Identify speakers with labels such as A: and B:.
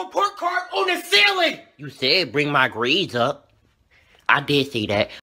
A: report card on the ceiling. You said bring my grades up. I did see that.